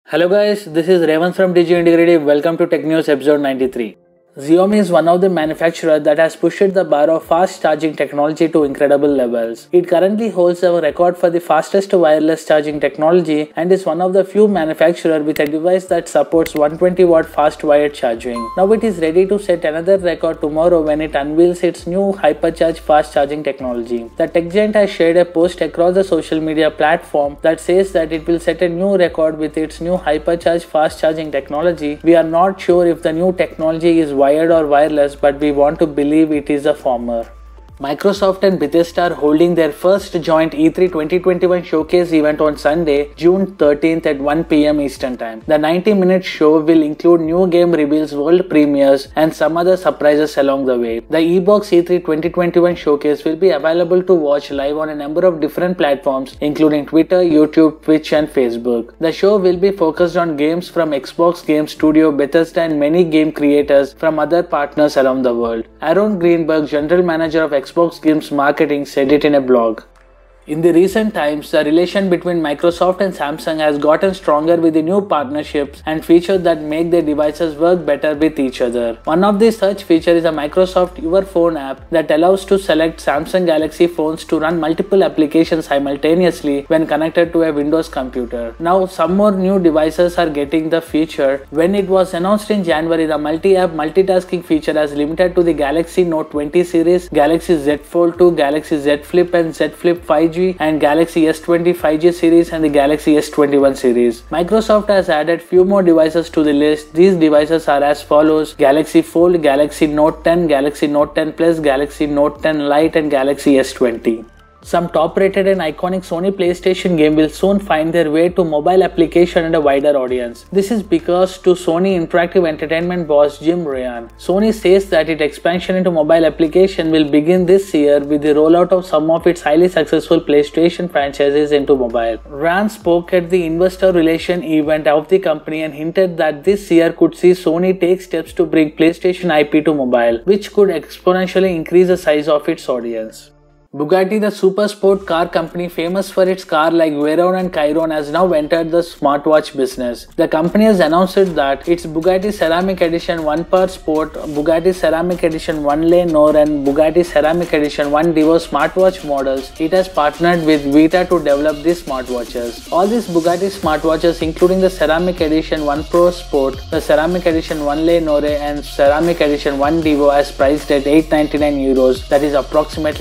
Hello guys, this is Revan from Digi Integrative. Welcome to Tech News episode 93. Xiaomi is one of the manufacturers that has pushed the bar of fast charging technology to incredible levels. It currently holds a record for the fastest wireless charging technology and is one of the few manufacturers with a device that supports 120 watt fast wired charging. Now it is ready to set another record tomorrow when it unveils its new hypercharge fast charging technology. The tech giant has shared a post across the social media platform that says that it will set a new record with its new hypercharge fast charging technology. We are not sure if the new technology is wired or wireless, but we want to believe it is the former. Microsoft and Bethesda are holding their first joint E3 2021 showcase event on Sunday, June 13th at 1 p.m. Eastern Time. The 90-minute show will include new game reveals, world premieres, and some other surprises along the way. The Xbox E3 2021 showcase will be available to watch live on a number of different platforms, including Twitter, YouTube, Twitch, and Facebook. The show will be focused on games from Xbox Game Studio, Bethesda, and many game creators from other partners around the world. Aaron Greenberg, general manager of Xbox Games Marketing, said it in a blog. In the recent times, the relation between Microsoft and Samsung has gotten stronger with the new partnerships and features that make their devices work better with each other. One of these such features is a Microsoft Your Phone app that allows to select Samsung Galaxy phones to run multiple applications simultaneously when connected to a Windows computer. Now, some more new devices are getting the feature. When it was announced in January, the multi-app multitasking feature is limited to the Galaxy Note 20 series, Galaxy Z Fold 2, Galaxy Z Flip and Z Flip 5G, and Galaxy S20 5G series and the Galaxy S21 series. Microsoft has added few more devices to the list. These devices are as follows: Galaxy Fold, Galaxy Note 10, Galaxy Note 10 Plus, Galaxy Note 10 Lite, and Galaxy S20. Some top-rated and iconic Sony PlayStation game will soon find their way to mobile application and a wider audience. This is because to Sony Interactive Entertainment boss Jim Ryan, Sony says that its expansion into mobile application will begin this year with the rollout of some of its highly successful PlayStation franchises into mobile. Ryan spoke at the investor relation event of the company and hinted that this year could see Sony take steps to bring PlayStation IP to mobile, which could exponentially increase the size of its audience. Bugatti, the super sport car company famous for its cars like Veyron and Chiron, has now entered the smartwatch business. The company has announced that its Bugatti Ceramic Edition 1 Par Sport, Bugatti Ceramic Edition 1 Le Noir, and Bugatti Ceramic Edition 1 Divo smartwatch models. It has partnered with Vita to develop these smartwatches. All these Bugatti smartwatches, including the Ceramic Edition 1 Pro Sport, the Ceramic Edition 1 Le Noir, and Ceramic Edition 1 Divo, as priced at €899, that is approximately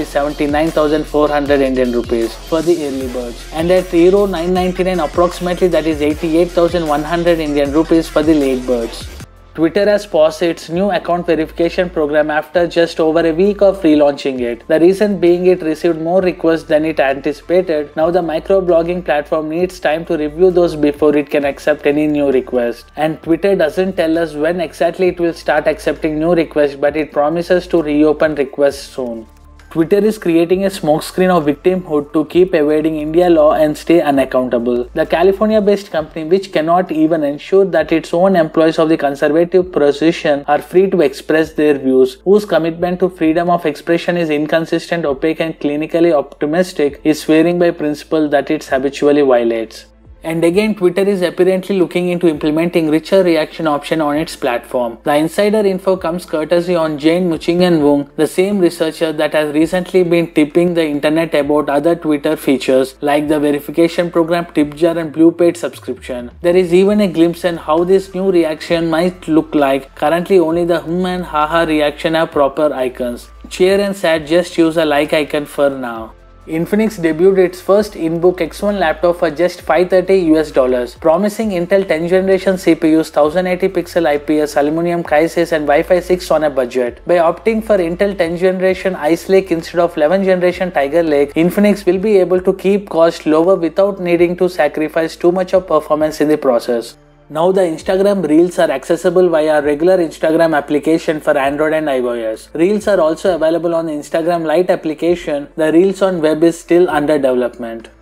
79,400 Indian rupees for the early birds, and at €999 approximately, that is 88,100 Indian rupees for the late birds. Twitter has paused its new account verification program after just over a week of relaunching it. The reason being it received more requests than it anticipated. Now the microblogging platform needs time to review those before it can accept any new request. And Twitter doesn't tell us when exactly it will start accepting new requests, but it promises to reopen requests soon. Twitter is creating a smokescreen of victimhood to keep evading India law and stay unaccountable. The California-based company, which cannot even ensure that its own employees of the conservative position are free to express their views, whose commitment to freedom of expression is inconsistent, opaque, and clinically optimistic, is swearing by principle that it habitually violates. And again, Twitter is apparently looking into implementing richer reaction option on its platform. The insider info comes courtesy on Jane Muchingen-Wong, the same researcher that has recently been tipping the internet about other Twitter features like the verification program TipJar and Blue paid subscription. There is even a glimpse on how this new reaction might look like. Currently, only the and haha reaction have proper icons. Cheer and sad just use a like icon for now. Infinix debuted its first in-book X1 laptop for just $530, promising Intel 10th generation CPUs, 1080 pixel IPS, aluminum cases, and Wi-Fi 6 on a budget. By opting for Intel 10th generation Ice Lake instead of 11th generation Tiger Lake, Infinix will be able to keep costs lower without needing to sacrifice too much of performance in the process. Now the Instagram Reels are accessible via regular Instagram application for Android and iOS. Reels are also available on the Instagram Lite application. The Reels on web is still under development.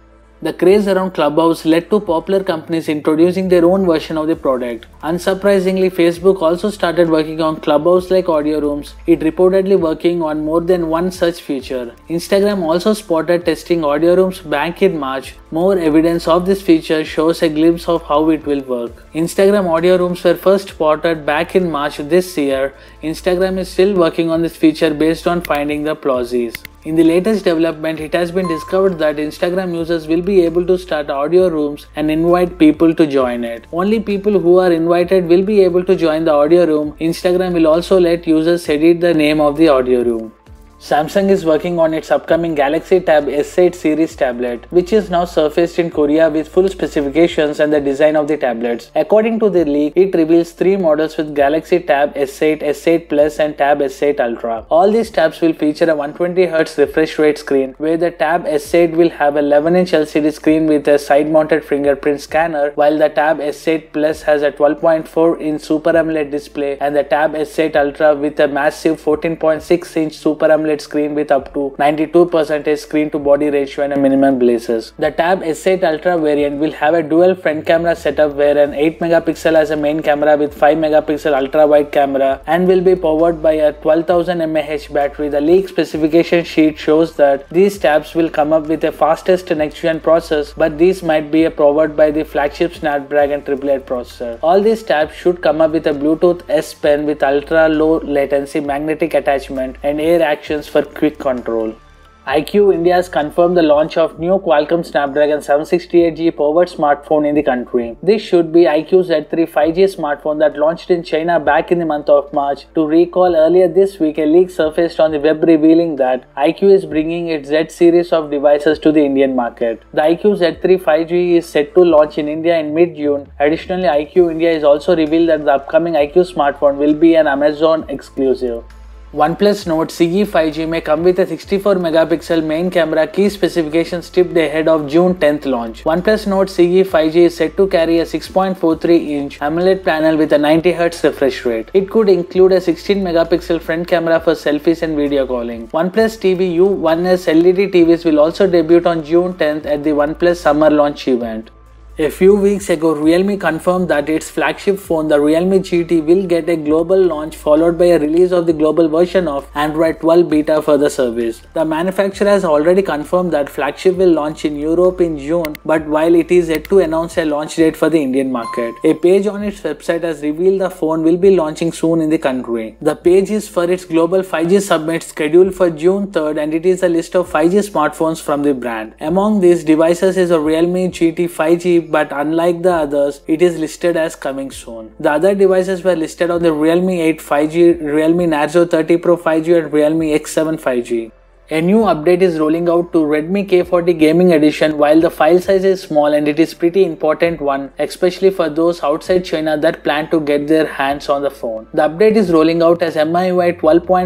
The craze around Clubhouse led to popular companies introducing their own version of the product. Unsurprisingly, Facebook also started working on Clubhouse-like audio rooms, it reportedly working on more than one such feature. Instagram also spotted testing audio rooms back in March. More evidence of this feature shows a glimpse of how it will work. Instagram audio rooms were first spotted back in March this year. Instagram is still working on this feature based on finding the plauses. In the latest development, it has been discovered that Instagram users will be able to start audio rooms and invite people to join it. Only people who are invited will be able to join the audio room. Instagram will also let users edit the name of the audio room. Samsung is working on its upcoming Galaxy Tab S8 series tablet, which is now surfaced in Korea with full specifications and the design of the tablets. According to the leak, it reveals 3 models with Galaxy Tab S8, S8 Plus and Tab S8 Ultra. All these tabs will feature a 120Hz refresh rate screen, where the Tab S8 will have a 11-inch LCD screen with a side-mounted fingerprint scanner, while the Tab S8 Plus has a 12.4-inch Super AMOLED display and the Tab S8 Ultra with a massive 14.6-inch Super AMOLED screen with up to 92% screen to body ratio and a minimum blazes. The Tab S8 Ultra variant will have a dual front camera setup where an 8 megapixel as a main camera with 5 megapixel ultra wide camera and will be powered by a 12,000 mAh battery. The leak specification sheet shows that these tabs will come up with the fastest next gen process, but these might be powered by the flagship Snapdragon 888 processor. All these tabs should come up with a Bluetooth S Pen with ultra low latency magnetic attachment and air actions for quick control. iQOO India has confirmed the launch of new Qualcomm Snapdragon 768G powered smartphone in the country. This should be iQOO Z3 5G smartphone that launched in China back in the month of March. To recall, earlier this week a leak surfaced on the web revealing that iQOO is bringing its Z series of devices to the Indian market. The iQOO Z3 5G is set to launch in India in mid-June. Additionally, iQOO India has also revealed that the upcoming iQOO smartphone will be an Amazon exclusive. OnePlus Nord CE 5G may come with a 64 megapixel main camera, key specifications tipped ahead of June 10th launch. OnePlus Nord CE 5G is set to carry a 6.43-inch AMOLED panel with a 90Hz refresh rate. It could include a 16 megapixel front camera for selfies and video calling. OnePlus TV U1S LED TVs will also debut on June 10th at the OnePlus Summer Launch event. A few weeks ago, Realme confirmed that its flagship phone, the Realme GT, will get a global launch followed by a release of the global version of Android 12 beta for the service. The manufacturer has already confirmed that flagship will launch in Europe in June, but while it is yet to announce a launch date for the Indian market. A page on its website has revealed the phone will be launching soon in the country. The page is for its global 5G summit scheduled for June 3rd, and it is a list of 5G smartphones from the brand. Among these devices is a Realme GT 5G, but unlike the others, it is listed as coming soon. The other devices were listed on the Realme 8 5G, Realme Narzo 30 Pro 5G and Realme X7 5G. A new update is rolling out to Redmi K40 Gaming Edition. While the file size is small and it is pretty important one, especially for those outside China that plan to get their hands on the phone. The update is rolling out as MIUI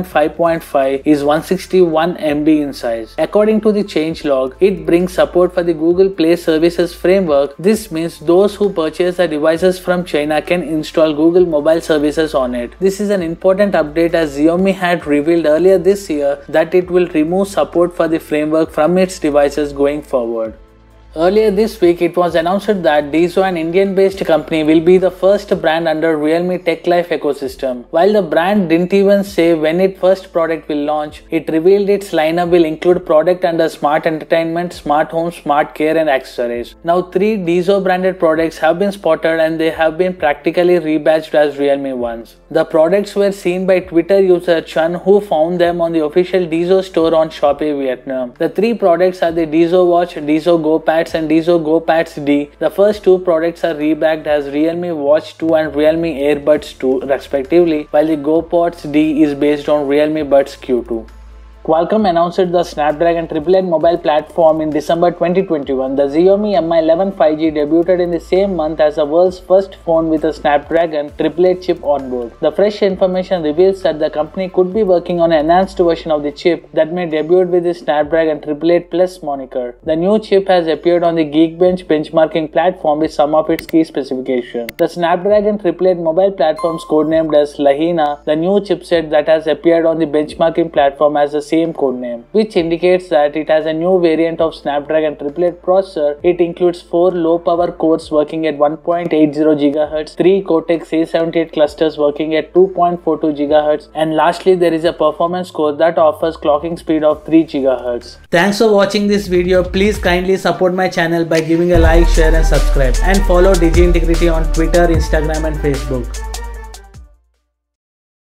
12.5.5 is 161 MB in size. According to the changelog, it brings support for the Google Play Services framework. This means those who purchase the devices from China can install Google mobile services on it. This is an important update as Xiaomi had revealed earlier this year that it will remove support for the framework from its devices going forward. Earlier this week, it was announced that Dezhou, an Indian-based company, will be the first brand under Realme TechLife ecosystem. While the brand didn't even say when its first product will launch, it revealed its lineup will include product under Smart Entertainment, Smart Home, Smart Care and Accessories. Now 3 Dezhou branded products have been spotted and they have been practically rebadged as Realme ones. The products were seen by Twitter user Chun, who found them on the official Dezhou store on Shopee Vietnam. The 3 products are the Dezhou Watch, Dezhou Go Pads and Dezhou Go Pads D. The first 2 products are rebagged as Realme Watch 2 and Realme Earbuds 2 respectively, while the Go Pods D is based on Realme Buds Q2. Qualcomm announced the Snapdragon 888 mobile platform in December 2021. The Xiaomi Mi 11 5G debuted in the same month as the world's first phone with a Snapdragon 888 chip on board. The fresh information reveals that the company could be working on an enhanced version of the chip that may debut with the Snapdragon 888 Plus moniker. The new chip has appeared on the Geekbench benchmarking platform with some of its key specifications. The Snapdragon 888 mobile platform is codenamed as Lahina, the new chipset that has appeared on the benchmarking platform as the same same codename, which indicates that it has a new variant of Snapdragon 888 processor. It includes 4 low-power cores working at 1.80 GHz, 3 Cortex A78 clusters working at 2.42 GHz, and lastly there is a performance core that offers clocking speed of 3 GHz. Thanks for watching this video. Please kindly support my channel by giving a like, share and subscribe, and follow DigiIntegrity on Twitter, Instagram and Facebook.